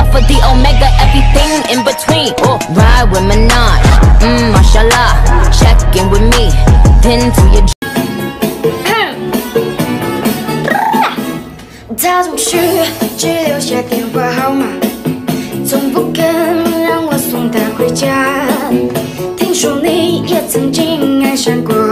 alpha, the omega, everything in between. Oh, ride with Minaj, mashallah. Check in with me, then to your. 他总是只留下电话号码，从不肯让我送他回家。听说你也曾经爱上过